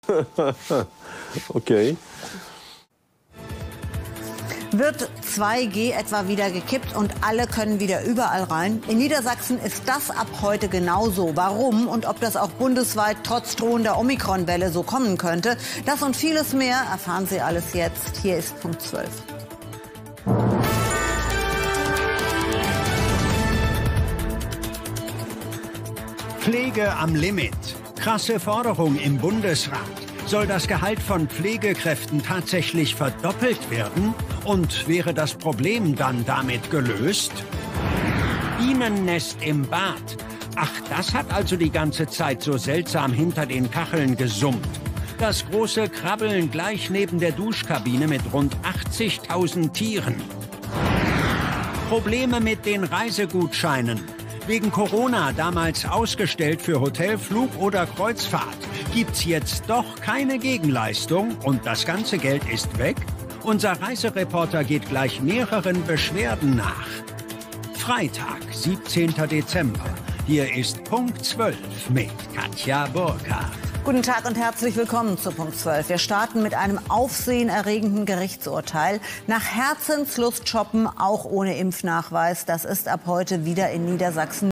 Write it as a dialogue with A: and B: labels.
A: Okay.
B: Wird 2G etwa wieder gekippt und alle können wieder überall rein? In Niedersachsen ist das ab heute genauso. Warum und ob das auch bundesweit trotz drohender Omikron-Welle so kommen könnte, das und vieles mehr erfahren Sie alles jetzt. Hier ist Punkt 12.
C: Pflege am Limit. Krasse Forderung im Bundesrat. Soll das Gehalt von Pflegekräften tatsächlich verdoppelt werden? Und wäre das Problem dann damit gelöst? Bienennest im Bad. Ach, das hat also die ganze Zeit so seltsam hinter den Kacheln gesummt. Das große Krabbeln gleich neben der Duschkabine mit rund 80.000 Tieren. Probleme mit den Reisegutscheinen. Wegen Corona damals ausgestellt für Hotel, Flug oder Kreuzfahrt. Gibt's jetzt doch keine Gegenleistung und das ganze Geld ist weg? Unser Reisereporter geht gleich mehreren Beschwerden nach. Freitag, 17. Dezember. Hier ist Punkt 12 mit Katja Burkhardt.
B: Guten Tag und herzlich willkommen zu Punkt 12. Wir starten mit einem aufsehenerregenden Gerichtsurteil. Nach Herzenslust shoppen, auch ohne Impfnachweis. Das ist ab heute wieder in Niedersachsen